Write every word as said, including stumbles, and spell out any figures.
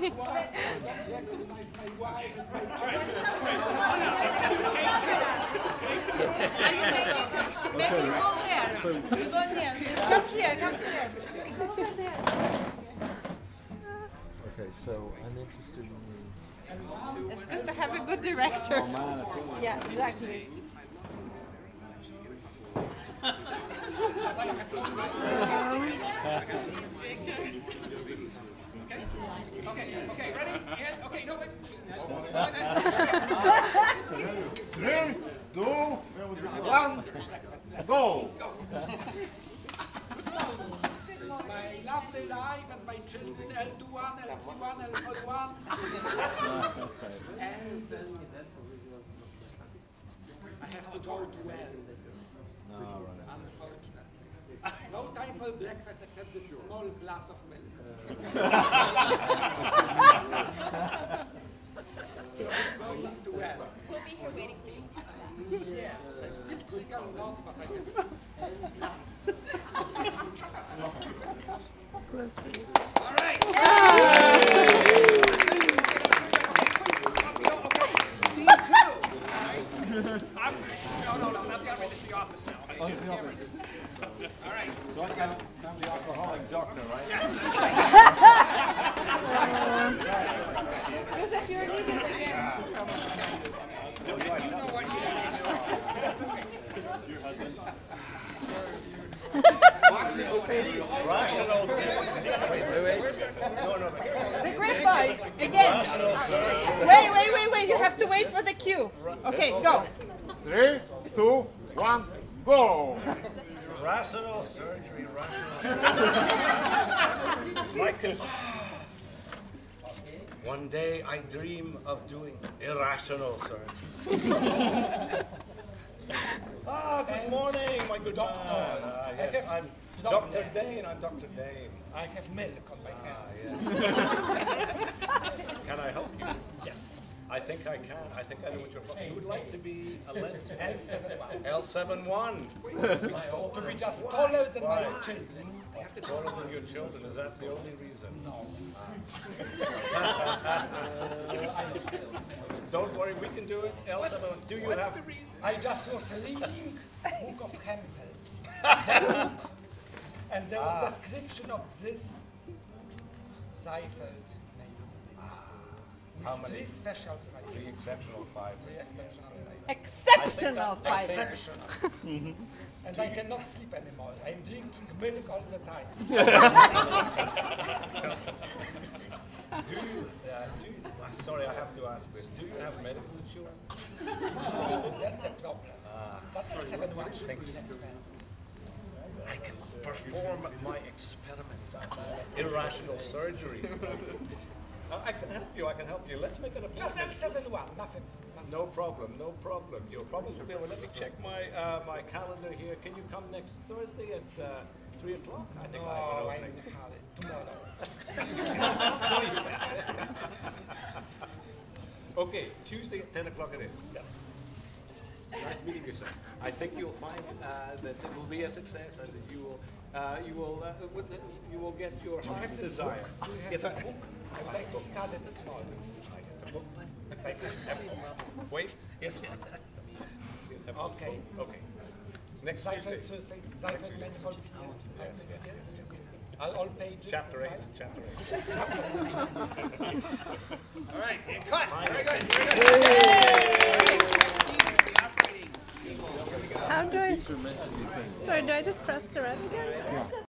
Maybe you go there. You go there. Come here, come here. Come over there. Okay, so I'm interested in the... It's good to have a good director. Yeah, exactly. Okay, okay, ready? And, okay, no, wait. Three, two, one, go! My lovely life and my children, L twenty-one, L twenty-one, L forty-one. And uh, I have to go to well. Unfortunately. No time for breakfast except this small glass of milk. Going to well. We'll be here waiting for you. Yes, I'm still quicker not, but I can. All right. Scene two. I'm, no, no, no, not the other way. This is the office now. Oh, it's the office. All right. So I'm, I'm the alcoholic doctor, right? Yes. Joseph, you're leaving again. You know what you need to Rational. Wait, wait, wait. No, no, The great boy, again. Wait, wait, wait, wait. You have to wait for the cue. Okay, go. Three, two, one, go! Rational surgery, rational surgery. One day I dream of doing irrational surgery. Ah, good morning, my good doctor. Uh, yes, I'm Doctor Dehn. I'm Doctor Dehn. I have milk on my hand. Ah, yes. Can I help you? Yes. I think I can. I think I know what you're talking. You would like to be a lens L seven one. To be just taller than my children. I have to taller than your children. Is that the only reason? No. Don't worry, we can do it. L seven one. Do you What's have? the reason? I just was reading Book of Hempel. And there was Ah. description of this Seifert. How many? Three special Three fighters. exceptional five. Three exceptional fighters. Exceptional fighters. Exceptional. And I cannot sleep anymore. I'm drinking milk all the time. Do you? Uh, do you? uh, Sorry, I have to ask this. Do you have medical insurance? That's a problem. But L seven one should be Thanks. expensive. I can perform my experiment on irrational surgery. Uh, I can help you. I can help you. Let's make an Just appointment. L seven one, nothing. nothing. No problem. No problem. Your problems will be over. Let me check my uh, my calendar here. Can you come next Thursday at uh, three o'clock? I think I Oh, can I'm open in Cali tomorrow. Okay, Tuesday at ten o'clock it is. Yes. It's nice meeting you, sir. I think you'll find uh, that it will be a success, and that you will, uh, you will, uh, with the, you will get your heart's desire. Do you have Yes, this I- book? I would like to study this morning. Yes, a book. Thank you. Wait. Yes. Yes. have this Okay. book. Okay. Next Seifert, Tuesday. Seifert, Mansfield. Yes, yes, yes. All, all pages. Chapter eight. inside? Chapter eight. All right, and cut. Very good. Very good. How do I? Sorry, do I just press the red again?